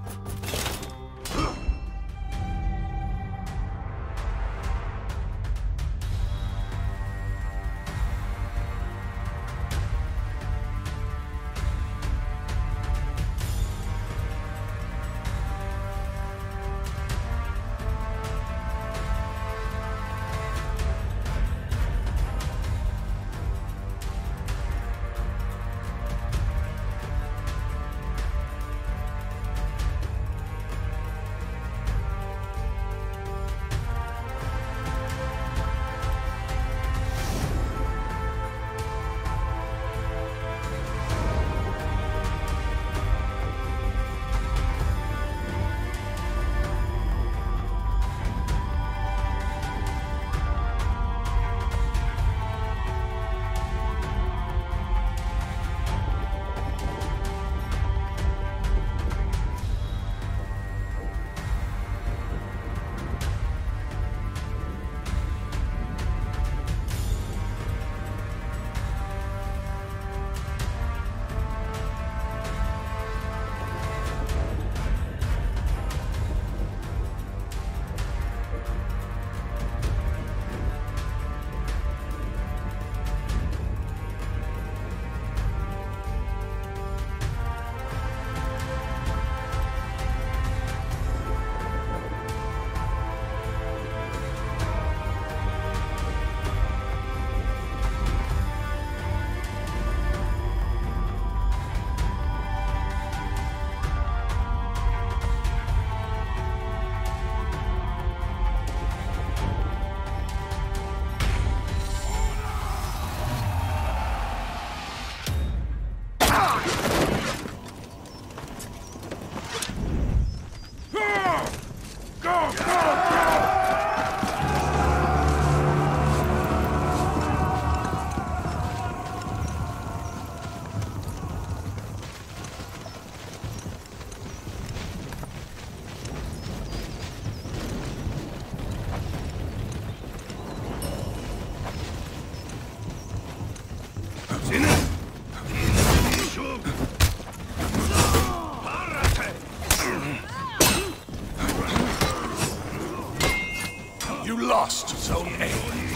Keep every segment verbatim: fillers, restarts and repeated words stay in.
Lost Zone A.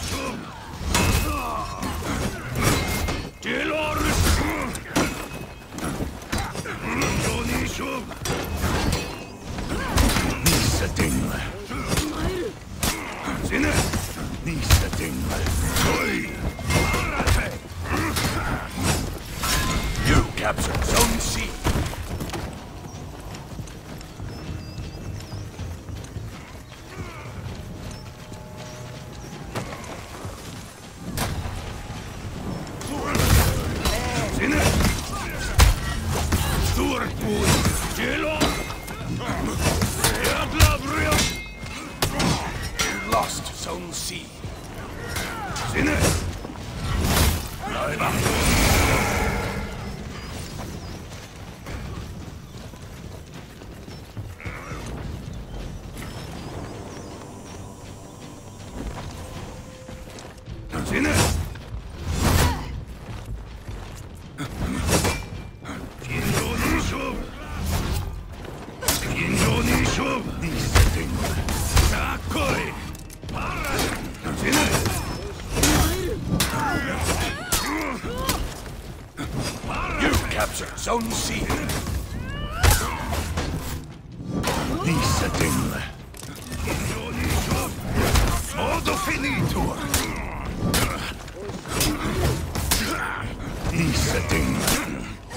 Nisa Dingler. Sinne. Nisa Dingler. You captured Zone C. Lost Zone C. Sinne! Sinne! Capture Zone C. Nisa Dingler. Modo finito. Nisa Dingler.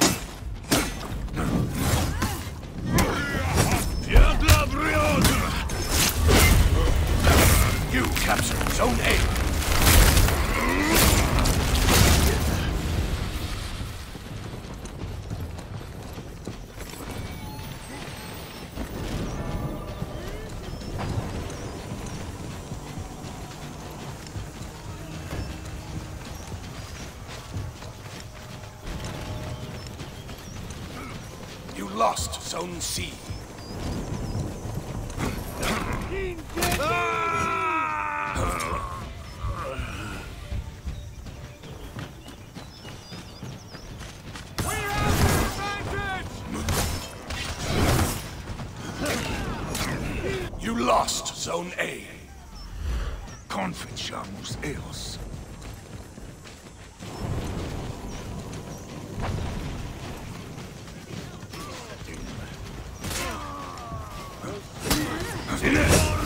You captured Zone A. You lost Zone C. lost Zone A. Conficiamus eos. Sinne!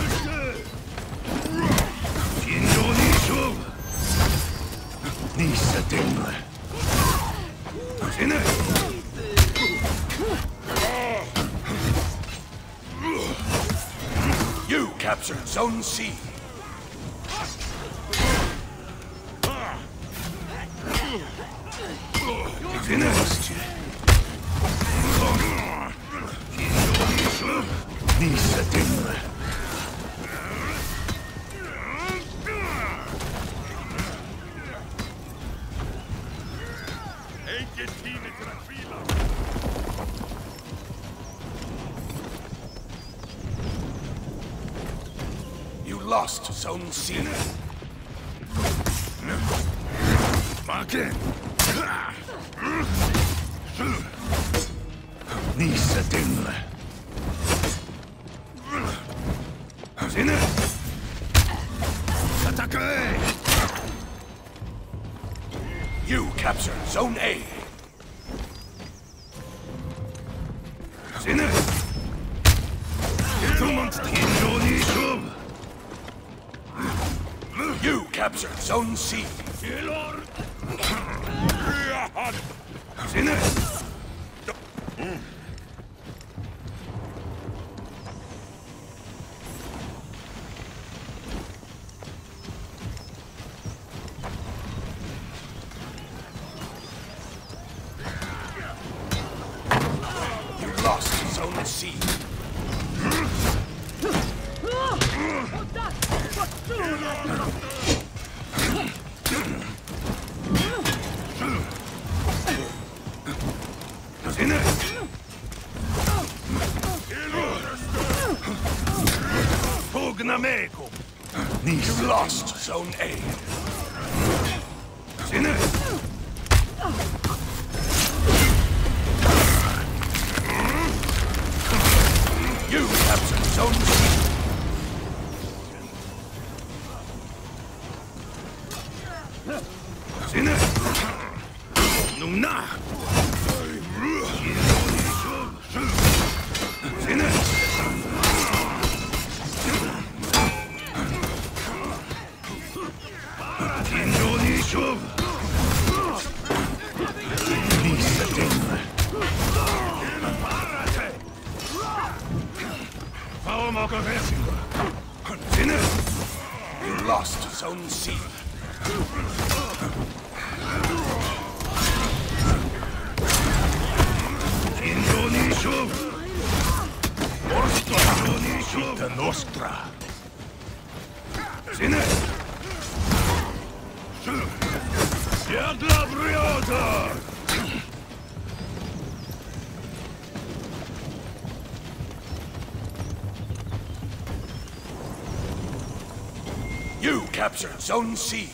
Fiendoni show! Nisse Dingle! Sinne! You captured Zone C. Sinne! Nisse Dingle! You lost Zone C. Marke! Nisse Dingle! Sinne! Attacke! You captured Zone A. Sinne! You captured Zone C. Sinne! You lost Zone C. Sinne! Pugnameco! You lost Zone A. Sinne! You captured Zone C. Sinne! Nuna! Sinne! Fiendoni show! Nisse Dingle! Faumoko Vesico! Sinne! You lost Zone C. Fiendoni show! Orsto Fiendoni show! Vita nostra! Sinne! Siadla Briota! You captured Zone C.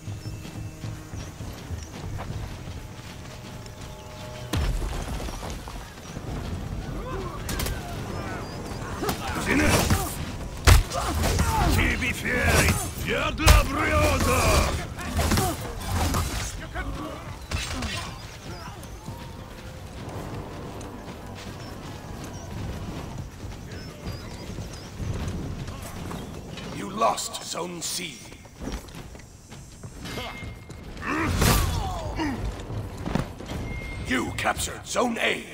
Sinne! Cibi fieri! Siadla Briota! You lost Zone C. You captured Zone A.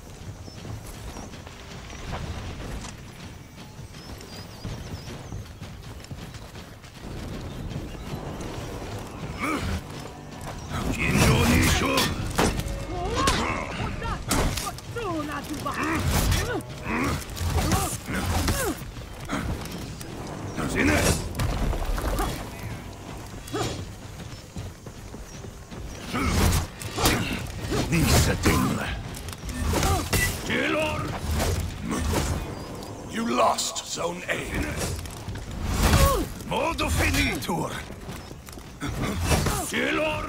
Fiendoni show! Sinne! Nisse Dingle! Killor! You lost Zone A. Modo finitur! Killor!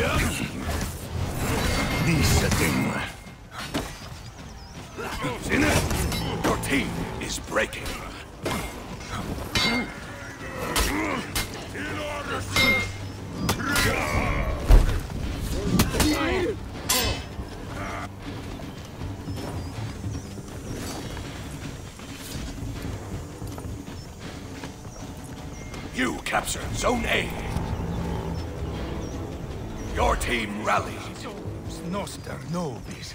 Visa Dingle. Sinne, your team is breaking. You captured Zone A. Your team rallied. Noster nobis.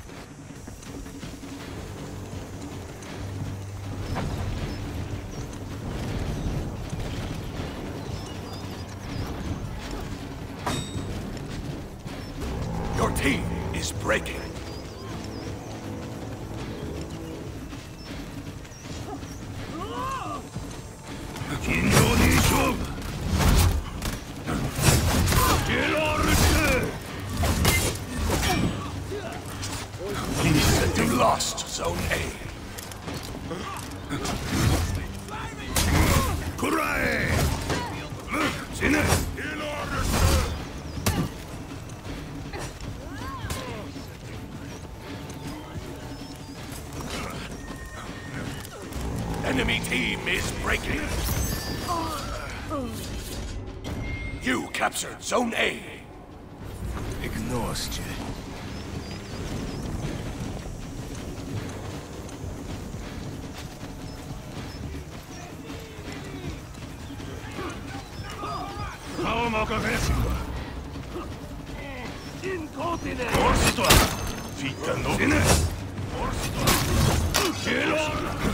Your team is breaking. You lost Zone A. Kurai! Sinne! Enemy team is breaking. You captured Zone A. Ignorsce. Incontinent! Fitta no. Sinne! Gelo.